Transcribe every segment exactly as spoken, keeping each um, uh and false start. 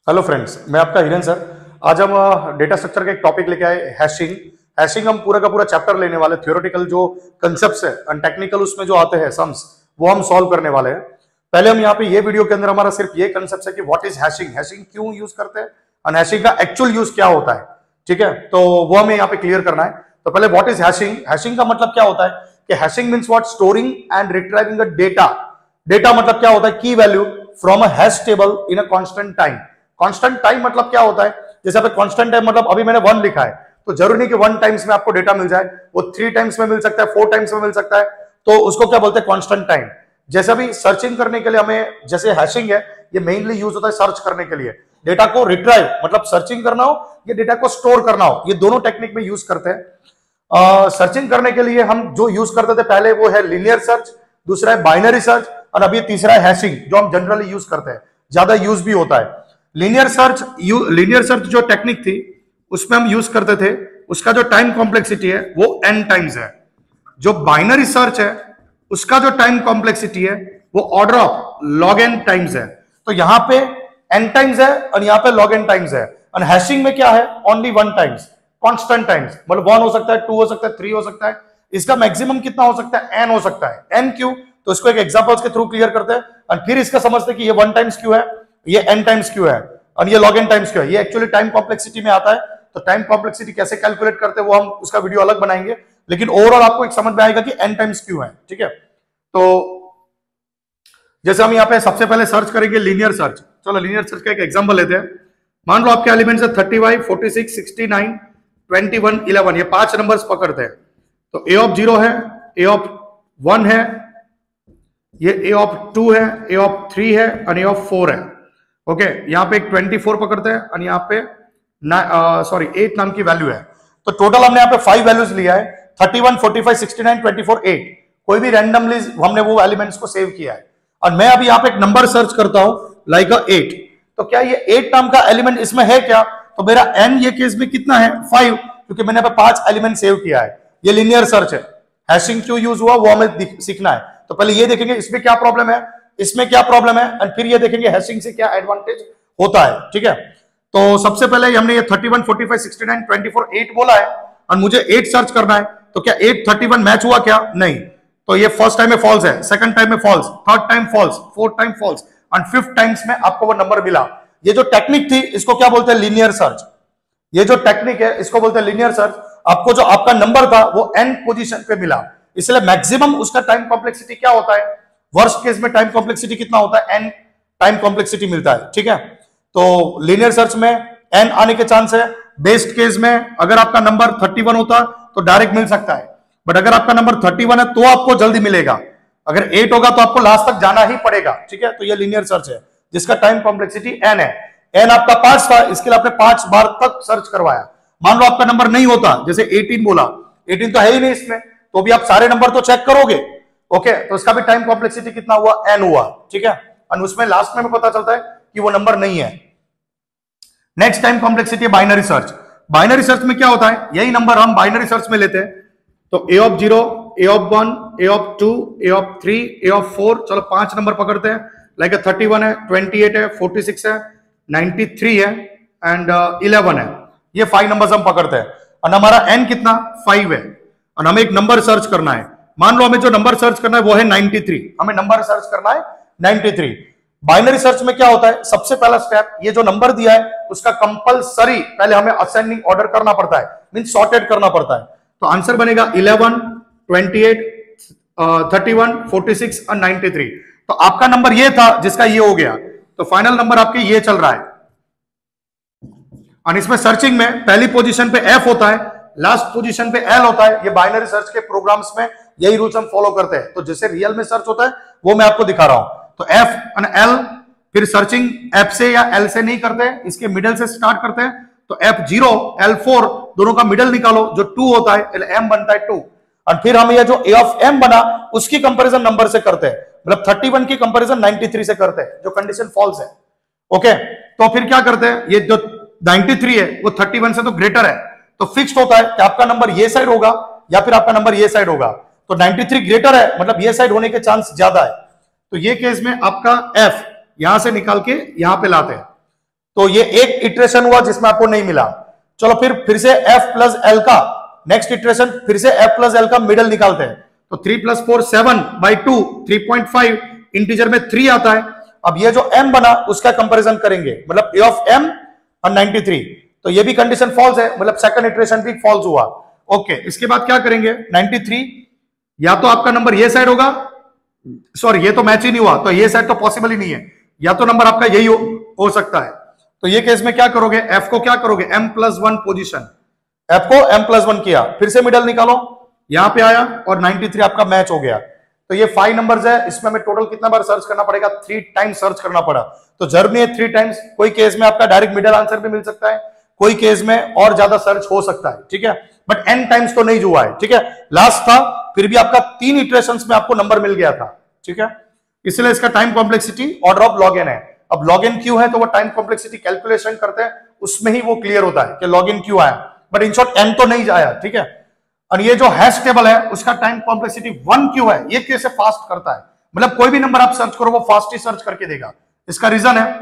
Hello friends, मैं आपका Hiren sir. आज हम डेटा स्ट्रक्चर का एक टॉपिक लेके आए, हैशिंग। हैशिंग हम पूरा का पूरा चैप्टर लेने वाले, थ्योरेटिकल जो कंसेप्ट्स है एंड टेक्निकल उसमें जो आते हैं सम्स, वो हम सॉल्व करने वाले हैं। पहले हम यहाँ पे ये वीडियो के अंदर हमारा सिर्फ ये कंसेप्ट है कि व्हाट इज हैशिंग, हैशिंग क्यों यूज करते हैं और हैशिंग का एक्चुअल यूज क्या होता है। ठीक है, तो वो हमें यहाँ पे क्लियर करना है। तो पहले व्हाट इज हैशिंग। हैशिंग का मतलब क्या होता है कि hashing means what, storing and retrieving a data. Data मतलब क्या होता है, key value from a hash table in a constant time. Constant time मतलब क्या होता है, जैसे पे कांस्टेंट टाइम मतलब अभी मैंने वन लिखा है, तो जरूरी नहीं कि वन टाइम्स में आपको डेटा मिल जाए, वो थ्री टाइम्स में मिल सकता है, फोर टाइम्स में मिल सकता है, तो उसको क्या बोलते हैं, कांस्टेंट टाइम। जैसे अभी सर्चिंग करने के लिए हमें, जैसे हैशिंग है, ये मेनली यूज होता है सर्च करने के लिए। डेटा को रिट्राइव मतलब सर्चिंग करना हो या डेटा को स्टोर करना हो, ये दोनों टेक्निक में यूज करते हैं। सर्चिंग करने के लिए हम जो यूज करते थे पहले, वो है लीनियर सर्च, दूसरा है बाइनरी सर्च, और अभी तीसरा है हैशिंग, जो हम जनरली यूज करते हैं, ज्यादा यूज भी होता है। लीनियर सर्च लीनियर सर्च जो टेक्निक थी उसमें हम यूज करते थे, उसका जो टाइम कॉम्प्लेक्सिटी है वो n टाइम्स है। जो बाइनरी सर्च है उसका जो टाइम कॉम्प्लेक्सिटी है वो order of log n times है। तो यहां पे n टाइम्स है और यहां पे लॉग n टाइम्स है। और हैशिंग में क्या है, only one times, constant times, मतलब वन हो सकता है, टू हो सकता है, थ्री हो सकता है। इसका मैक्सिमम कितना हो सकता है, n हो सकता है। n क्यों, तो इसको एक एग्जांपल्स के थ्रू क्लियर करते हैं और फिर इसका समझते हैं कि ये वन टाइम्स क्यों है, ये n टाइम्स क्यों है और ये log n टाइम्स क्यों है। ये एक्चुअली टाइम कॉम्प्लेक्सिटी में आता है। तो टाइम कॉम्प्लेक्सिटी कैसे कैलकुलेट करते हैं वो हम उसका वीडियो अलग बनाएंगे, लेकिन ओवरऑल आपको एक समझ में आएगा कि n टाइम्स क्यों है। ठीक है, तो जैसे हम यहाँ पे सबसे पहले सर्च करेंगे लीनियर सर्च। चलो लीनियर सर्च का एक एग्जांपल लेते हैं। मान लो आपके एलिमेंट्स है thirty five, forty six, sixty nine, twenty one, eleven, ये पांच नंबर्स पकड़ते हैं। तो ए ऑफ जीरो है, ए ऑफ वन है, ये ए ऑफ टू है, ए ऑफ थ्री है और ए ऑफ फोर है। ओके okay, यहाँ पे एक ट्वेंटी फोर पकड़ते हैं और यहाँ पे सॉरी एट नाम की वैल्यू है। तो टोटल हमने यहाँ पे फाइव वैल्यूज लिया है, thirty one, forty five, sixty nine, twenty four, eight. कोई भी रैंडमली हमने वो एलिमेंट्स को सेव किया है और मैं अभी यहाँ पे एक नंबर सर्च करता हूं लाइक अ एट। तो क्या ये एट नाम का एलिमेंट इसमें है क्या, तो मेरा एन ये केस में कितना है, फाइव, क्योंकि मैंने यहाँ पे पांच एलिमेंट सेव किया है। ये लीनियर सर्च है। हैशिंग क्यों यूज हुआ वो हमें सीखना है। तो पहले ये देखेंगे इसमें क्या प्रॉब्लम है, इसमें क्या प्रॉब्लम है, और फिर ये देखेंगे हैशिंग से क्या एडवांटेज होता है। ठीक है, तो सबसे पहले हमने ये thirty one, forty five, sixty nine, twenty four, eight बोला है और मुझे एट सर्च करना है। तो क्या एट, थर्टी वन मैच हुआ क्या, नहीं। तो ये फर्स्ट टाइम में फॉल्स है, सेकंड टाइम में false, third time false, fourth time false और फिफ्थ टाइम्स में आपको वो नंबर मिला। ये जो टेक्निक थी इसको क्या बोलते हैं, लीनियर सर्च। ये जो टेक्निक है इसको बोलते हैं लीनियर सर्च। आपको जो आपका नंबर था वो एन पोजीशन पे मिला, इसलिए मैक्सिमम उसका टाइम कॉम्प्लेक्सिटी क्या होता है, वर्स्ट केस में टाइम कॉम्प्लेक्सिटी कितना होता है, एन टाइम कॉम्प्लेक्सिटी मिलता है। ठीक है, तो लीनियर सर्च में एन आने के चांस है। बेस्ट केस में अगर आपका नंबर थर्टी वन होता तो डायरेक्ट मिल सकता है, बट अगर आपका नंबर थर्टी वन है तो आपको जल्दी मिलेगा। अगर एट होगा तो आपको लास्ट तक जाना ही पड़ेगा। ठीक है, तो ये लीनियर सर्च है जिसका टाइम कॉम्प्लेक्सिटी एन है। एन आपका पांच था, इसके लिए आपने पांच बार तक सर्च करवाया। मान लो आपका नंबर नहीं होता, जैसे एटीन बोला, एटीन तो है ही नहीं इसमें, तो भी आप सारे नंबर तो चेक करोगे। ओके, तो इसका भी टाइम कॉम्प्लेक्सिटी कितना हुआ, एन हुआ। ठीक है, और उसमें लास्ट में पता चलता है कि वो नंबर नहीं है। नेक्स्ट टाइम कॉम्प्लेक्सिटी है बाइनरी सर्च। बाइनरी सर्च में क्या होता है, यही नंबर हम बाइनरी सर्च में लेते हैं। तो a of zero, a of one, a of two, a of three, a of four, चलो पांच नंबर पकड़ते हैं। लाइक थर्टी वन है, ट्वेंटी एट है, फोर्टी सिक्स है, नाइन्टी थ्री है एंड इलेवन है। ये फाइव नंबर्स हम पकड़ते हैं और हमारा एन कितना, फाइव है और हमें एक नंबर सर्च करना है। मान लो हमें जो नंबर सर्च करना है वो है नाइन्टी थ्री, हमें नंबर सर्च करना है नाइन्टी थ्री। बाइनरी सर्च में क्या होता है, सबसे पहला स्टेप, ये जो नंबर दिया है उसका कंपलसरी पहले हमें असेंडिंग ऑर्डर करना पड़ता है, मीन सॉर्टेड करना पड़ता है। तो आंसर बनेगा eleven, twenty eight, thirty one, forty six और नाइन्टी थ्री। तो आपका नंबर ये था जिसका ये हो गया, तो फाइनल नंबर आपके ये चल रहा है। और इसमें सर्चिंग में पहली पोजीशन पे एफ होता है, लास्ट पोजीशन पे एल होता है। ये बाइनरी सर्च के प्रोग्राम्स में यही रूल्स हम फॉलो करते हैं। तो जैसे रियल में सर्च होता है वो मैं आपको दिखा रहा हूं। तो एफ और एल, फिर सर्चिंग एफ से या एल से नहीं करते, इसके मिडल से स्टार्ट करते हैं। तो एफ जीरो, एल फोर, दोनों का मिडल निकालो, जो टू होता है एम बनता है टू, और फिर हम ये जो ए ऑफ एम बना उसकी कंपैरिजन नंबर से करते हैं, मतलब थर्टी वन की कंपैरिजन नाइन्टी थ्री से करते हैं जो कंडीशन फॉल्स है। ओके, तो फिर क्या करते हैं, ये जो नाइन्टी थ्री है वो थर्टी वन से तो ग्रेटर है, तो फिक्स्ड होता है कि आपका नंबर ये साइड होगा या फिर आपका नंबर ये साइड होगा। तो नाइन्टी थ्री ग्रेटर है, मतलब ये साइड होने के चांस ज्यादा है। तो ये केस में आपका एफ यहां से निकाल के यहां पे लाते हैं। तो ये एक इटरेशन हुआ जिसमें आपको नहीं मिला। चलो फिर फिर से एफ प्लस एल का नेक्स्ट इटरेशन, फिर से एफ प्लस एल का मिडल निकालते हैं। तो three plus four seven by two three point five, integer में थ्री आता है। अब ये जो m बना उसका कंपैरिजन करेंगे, मतलब ए ऑफ m और नाइंटी थ्री, तो ये भी कंडीशन फॉल्स है, मतलब सेकंड इटरेशन भी फॉल्स हुआ। ओके, इसके बाद क्या करेंगे, नाइंटी थ्री या तो आपका नंबर ये साइड होगा, सॉरी ये तो मैच ही नहीं हुआ, तो ये साइड तो पॉसिबल ही नहीं है, या तो नंबर आपका यही हो, हो सकता है। तो ये केस में क्या करोगे, f को क्या करोगे m plus one position, f को m प्लस वन किया, फिर से मिडल निकालो, यहां पे आया और नाइंटी थ्री आपका मैच हो गया। तो ये फाइव नंबर्स है, इसमें हमें टोटल कितना बार सर्च करना पड़ेगा, थ्री टाइम्स सर्च करना पड़ा। तो जरूरी है थ्री टाइम्स, कोई केस में आपका डायरेक्ट मिडल आंसर भी मिल सकता है, कोई केस में और ज्यादा सर्च हो सकता है, ठीक है, बट एन टाइम्स तो नहीं हुआ है, ठीक है। लास्ट था, फिर भी आपका तीन इटरेशंस में आपको नंबर मिल गया था, ठीक है। इसलिए इसका time complexity order of log n है। अब लॉग एन क्यों है, तो वो टाइम कॉम्प्लेक्सिटी कैलकुलेशन करते हैं, उसमें ही वो क्लियर होता है कि लॉग एन क्यों आया, बट इन शॉर्ट एन तो नहीं आया, ठीक है। और ये जो हैश टेबल है उसका टाइम कॉम्प्लेक्सिटी वन क्यों है, ये कैसे फास्ट करता है, मतलब कोई भी नंबर आप सर्च करो वो फास्ट ही सर्च करके देगा। इसका रीजन है,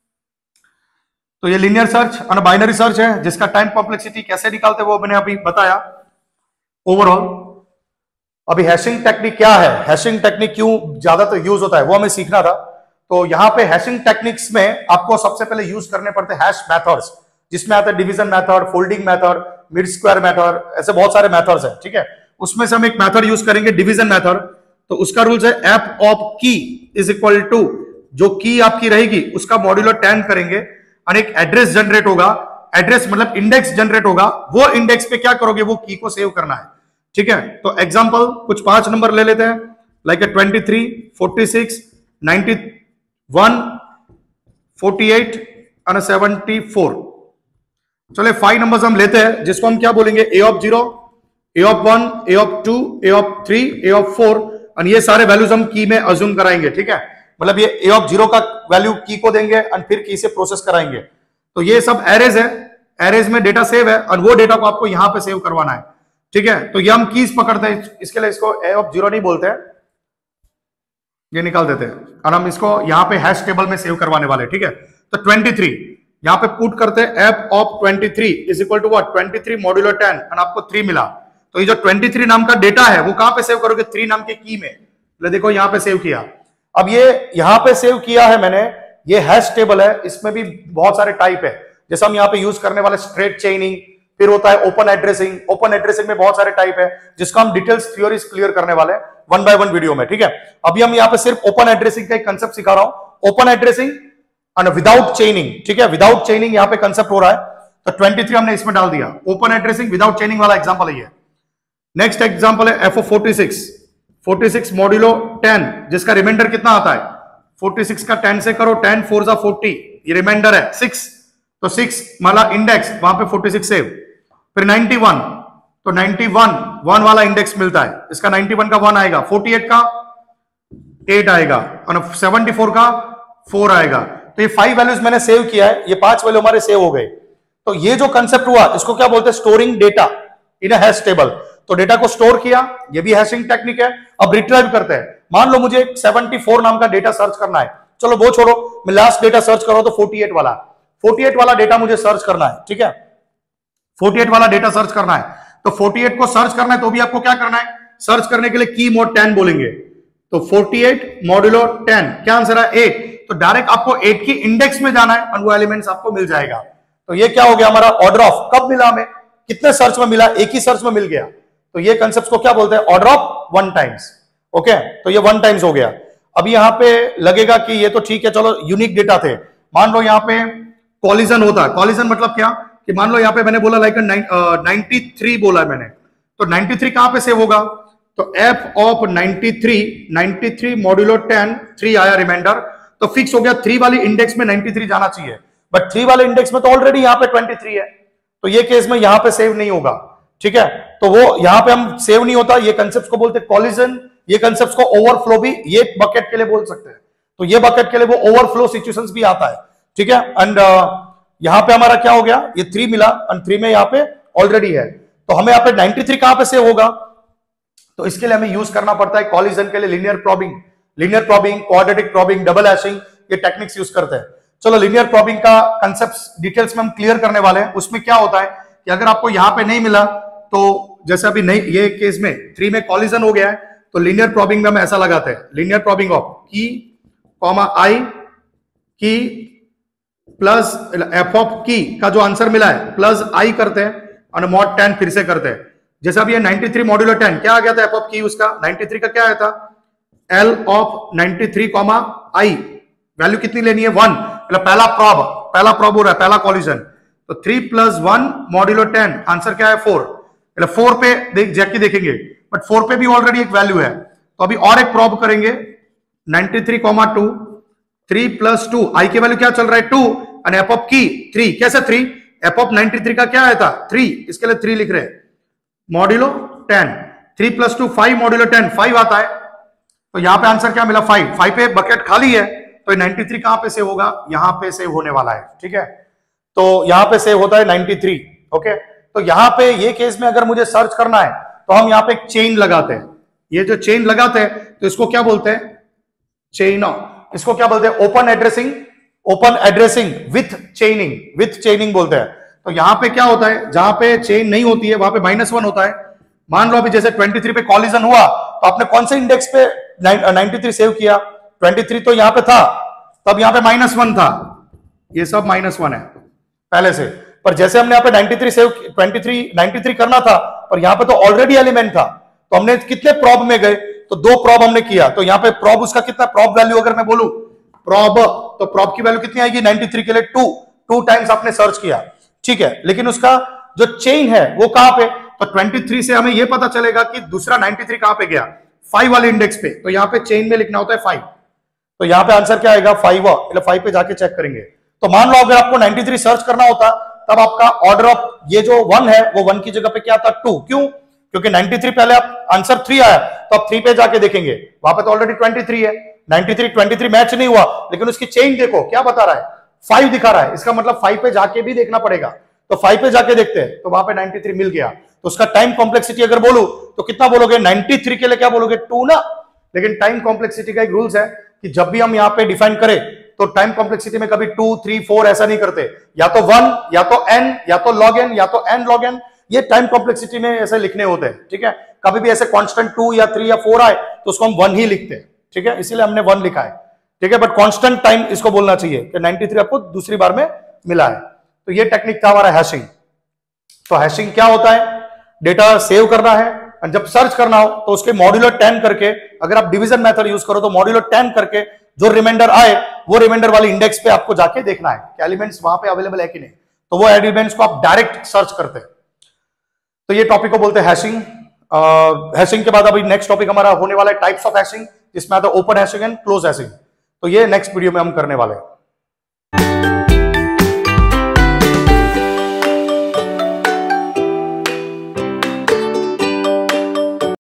तो ये लीनियर सर्च और बाइनरी सर्च है, जिसका टाइम कॉम्प्लेक्सिटी कैसे निकालते वो मैंने अभी बताया ओवरऑल। अभी हैशिंग टेक्निक क्या है, हैशिंग टेक्निक क्यों ज्यादातर यूज होता है वो हमें सीखना था। तो यहां पे हैशिंग टेक्निक्स में आपको सबसे पहले यूज करने पड़ते हैं हैश मेथड्स, जिसमें आते हैं division method, folding method, mid square method, ऐसे बहुत सारे मेथड्स हैं, ठीक है। उसमें से हम एक मेथड यूज करेंगे डिवीजन मेथड। तो उसका रूल्स है f of key is equal to, जो की आपकी रहेगी उसका मॉड्यूलो टेन करेंगे और एक एड्रेस जनरेट होगा, एड्रेस मतलब इंडेक्स जनरेट होगा, वो इंडेक्स पे क्या करोगे, वो की को सेव करना है, ठीक है। तो एग्जांपल कुछ पांच नंबर ले लेते हैं, like twenty three, forty six, ninety one, forty eight और सेवेंटी फोर। चले फाइव नंबर्स हम लेते हैं, जिसको हम क्या बोलेंगे, a of zero, a of one, a of two, a of three, a of four, और ये सारे वैल्यूज हम की में अज्यूम कराएंगे, ठीक है। मतलब ये ए ऑफ जीरो का वैल्यू की को देंगे और फिर की से प्रोसेस कराएंगे। तो ये सब एरेज है, एरेज में डेटा सेव है और वो डेटा को आपको यहां पे सेव करवाना है, ठीक है। तो ये हम कीज पकड़ते हैं, इसके लिए इसको ए ऑफ जीरो नहीं बोलते हैं, ये निकाल देते हैं और हम इसको यहां पे हैश टेबल में सेव करवाने वाले, ठीक है। तो ट्वेंटी थ्री यहां पे पुट करते हैं, f of twenty three is equal to what, twenty three modulo ten, और आपको थ्री मिला। तो ये जो ट्वेंटी थ्री नाम का डेटा है वो कहां पे सेव करोगे, थ्री नाम के की में। तो देखो यहां पे सेव किया। अब ये यहां पे सेव किया है मैंने, ये हैश टेबल है, इसमें भी बहुत सारे टाइप है, जैसे हम यहाँ पे यूज करने वाले स्ट्रेट चेनिंग, फिर होता है ओपन एड्रेसिंग। ओपन एड्रेसिंग में बहुत सारे टाइप है, जिसका हम डिटेल्स थ्योरीज क्लियर करने वाले हैं वन बाय वन वीडियो में, ठीक है। अभी हम यहाँ पे सिर्फ ओपन एड्रेसिंग का एक कंसेप्ट सिखा रहा हूं, ओपन एड्रेसिंग और विदाउट चेनिंग, ठीक है। विदाउट चेनिंग यहाँ पे कंसेप्ट हो रहा है, तो ट्वेंटी थ्री हमने इसमें डाल दिया, ओपन एड्रेसिंग विदाउट चेनिंग वाला एग्जांपल है ये। नेक्स्ट एग्जांपल है f of forty six, forty six modulo ten, जिसका रिमाइंडर कितना आता है, फोर्टी सिक्स का टेन से करो, टेन फोर जा फोर्टी, ये रिमाइंडर है सिक्स, तो सिक्स माला इंडेक्स वहां पे फोर्टी सिक्स सेव। फिर नाइंटी वन, तो नाइंटी वन वन वाला इंडेक्स मिलता है, इसका नाइंटी वन का वन आएगा, फोर्टी एट का एट आएगा और सेवेंटी फोर का फोर आएगा। तो ये फाइव वैल्यूज मैंने सेव किया है, ये पांच वैल्यू हमारे सेव हो गए। तो ये जो कंसेप्ट हुआ इसको क्या बोलते हैं, storing data in a hash table. तो डेटा को स्टोर किया, ये भी हैशिंग टेक्निक है। अब रिट्राइव करते हैं, मान लो मुझे सेवेंटी फोर नाम का डेटा सर्च करना है, चलो वो छोड़ो, मैं लास्ट डेटा सर्च कर रहा हूं तो फोर्टी एट वाला फोर्टी एट वाला डेटा मुझे सर्च करना है, ठीक है। फोर्टी एट वाला डेटा सर्च करना है, तो फोर्टी एट को सर्च करना है तो भी आपको क्या करना है, सर्च करने के लिए की मोड टेन बोलेंगे। तो फोर्टी एट मॉड्यूलो टेन, क्या आंसर है एट, तो डायरेक्ट आपको एट की इंडेक्स में जाना है और वो एलिमेंट्स आपको मिल जाएगा। तो ये क्या हो गया हमारा ऑर्डर ऑफ, कब मिला हमें, कितने सर्च में मिला, एक ही सर्च में मिल गया। तो ये कंसेप्ट को क्या बोलते हैं, order of one times, okay. तो ये वन टाइम्स हो गया। अभी यहां पे लगेगा कि ये तो ठीक है, चलो यूनिक डेटा थे, मान लो यहां पे कॉलिजन होता है। कॉलिजन मतलब क्या, कि मान लो यहां पे मैंने बोला लाइक नाइंटी थ्री बोला है मैंने, तो नाइंटी थ्री कहां पे सेव होगा, तो f of ninety three, ninety three modulo ten, three आया रिमाइंडर, तो फिक्स हो गया, थ्री वाली इंडेक्स में नाइंटी थ्री जाना चाहिए, बट थ्री वाले इंडेक्स में तो ऑलरेडी यहां पे ट्वेंटी थ्री है, तो ये केस में यहां पे सेव नहीं होगा, ठीक है। तो वो यहां पे हम सेव नहीं होता, ये कंसेप्ट को बोलते हैं कॉलिजन। ये कंसेप्ट को ओवरफ्लो भी ये बकेट के लिए बोल सकते हैं, तो ये बकेट के लिए वो ओवरफ्लो सिचुएशंस भी आता है, ठीक है। एंड यहां पे हमारा क्या हो गया, ये थ्री मिला और थ्री में यहां पे ऑलरेडी है, तो हमें यहां पे नाइंटी थ्री कहां पे सेव होगा, तो इसके लिए हमें यूज करना पड़ता है कॉलिजन के लिए linear probing, linear probing, quadratic probing, double hashing, ये टेक्निक्स यूज करते हैं। चलो लीनियर प्रॉबिंग का कंसेप्ट डिटेल्स में हम क्लियर करने वाले हैं। उसमें क्या होता है कि अगर आपको यहां पे नहीं मिला तो जैसे अभी नहीं, ये केस में थ्री में कॉलिजन हो गया है, तो लीनियर प्रॉबिंग में हम ऐसा लगाते हैं, linear probing of key comma i key plus F of की का जो आंसर मिला है प्लस आई करते हैं और मॉड टेन फिर से करते हैं। जैसे अभी ये नाइंटी थ्री मॉड्यूलो टेन क्या आ गया था एफ ऑफ की, उसका नाइंटी थ्री का क्या आया था, l of ninety three comma i, value कितनी लेनी है वन, मतलब पहला प्रॉब पहला प्रॉब हो रहा है, पहला कॉलिजन, तो three plus one modulo ten, answer क्या है फोर, मतलब फोर पे देख जाके देखेंगे, बट फोर पे भी ऑलरेडी एक वैल्यू है, तो अभी और एक प्रॉब करेंगे ninety three comma two, three plus two, i की वैल्यू क्या चल रहा है टू, और एफ ऑफ की थ्री, कैसे three, f of ninety three का क्या आया था थ्री, इसके लिए थ्री लिख रहे हैं, modulo ten, three plus two five, modulo ten five आता है, तो यहां पे आंसर क्या मिला फाइव, फाइव पे बकेट खाली है, तो नाइंटी थ्री कहां पे सेव होगा, यहां पे सेव होने वाला है, ठीक है, तो यहां पे सेव होता है नाइंटी थ्री, ओके। तो यहां पे ये केस में अगर मुझे सर्च करना है तो हम यहां पे एक चेन लगाते हैं, ये जो चेन लगाते हैं तो इसको क्या बोलते हैं, चेन, इसको क्या बोलते हैं, open addressing, open addressing with chaining, with chaining बोलते हैं। तो यहां पे क्या होता है, जहां पे चेन नहीं होती है वहां पे माइनस वन होता है। मान लो अभी जैसे ट्वेंटी थ्री पे कॉलिजन हुआ तो आपने कौन से इंडेक्स पे नाइंटी थ्री सेव किया, ट्वेंटी थ्री तो यहां पे था, तब यहां पे माइनस वन था, ये सब माइनस वन है पहले से, पर जैसे हमने यहाँ पे ninety three save twenty three ninety three करना था, पर यहाँ पे तो ऑलरेडी एलिमेंट था, तो हमने कितने प्रॉब में गए, तो दो प्रॉब हमने किया, तो यहाँ पे प्रॉब उसका कितना, प्रॉब वैल्यू अगर मैं बोलूं प्रॉब, तो प्रॉब की वैल्यू कितनी आएगी नाइंटी थ्री के लिए टू, टू टाइम्स आपने सर्च किया, ठीक है, लेकिन उसका जो चेन है वो कहां पे, तो ट्वेंटी थ्री से हमें ये पता चलेगा कि दूसरा नाइंटी थ्री कहां पे गया, फाइव वाले इंडेक्स पे, तो यहाँ पे चेन में लिखना होता है फाइव, तो यहाँ पे आंसर क्या आएगा फाइव, मतलब फाइव पे जाके चेक करेंगे। तो मान लो अगर आपको नाइंटी थ्री सर्च करना होता तब आपका ऑर्डर ऑफ ये जो वन है वो वन की जगह पे क्या था टू, क्यों, क्योंकि नाइंटी थ्री पहले आप आंसर थ्री आया, तो आप थ्री पे जाके देखेंगे वहां पे तो ऑलरेडी ट्वेंटी थ्री है, ninety three twenty three match नहीं हुआ, लेकिन उसकी चेन देखो क्या बता रहा है, फाइव दिखा रहा है, इसका मतलब फाइव पे जाके भी देखना पड़ेगा, तो फाइव पे जाके देखते हैं तो वहां पे नाइंटी थ्री मिल गया, तो उसका टाइम कॉम्प्लेक्सिटी अगर बोलूं तो कितना बोलोगे, नाइंटी थ्री के लिए क्या बोलोगे टू ना, लेकिन टाइम कॉम्प्लेक्सिटी का एक रूल्स है कि जब भी हम यहाँ पे डिफाइन करें तो टाइम कॉम्प्लेक्सिटी में कभी टू थ्री फोर ऐसा नहीं करते, या तो वन या तो एन या तो लॉग एन या तो एन लॉग एन, ये टाइम कॉम्प्लेक्सिटी में ऐसे लिखने होते हैं, ठीक है, कभी भी ऐसे कांस्टेंट टू या थ्री या फोर आए तो उसको हम वन ही लिखते हैं, ठीक है, इसीलिए हमने वन लिखा है, ठीक है, बट कांस्टेंट टाइम इसको बोलना चाहिए कि नाइंटी थ्री आपको दूसरी बार में मिला है। तो ये टेक्निक था हमारा हैशिंग। तो हैशिंग क्या होता है, डेटा सेव करना है और जब सर्च करना हो तो उसके मॉड्यूलो टेन करके, अगर आप डिवीजन मेथड यूज करो तो मॉड्यूलो टेन करके जो रिमाइंडर आए वो रिमाइंडर वाले इंडेक्स पे आपको जाके देखना है कि एलिमेंट्स वहां पे अवेलेबल है कि नहीं, तो वो एलिमेंट्स को आप डायरेक्ट सर्च करते हैं। तो ये टॉपिक को बोलते हैं हैशिंग। हैशिंग के बाद अभी नेक्स्ट टॉपिक हमारा होने वाला है टाइप्स ऑफ हैशिंग, जिसमें आता है open hashing and close hashing, तो ये नेक्स्ट वीडियो में हम करने वाले हैं।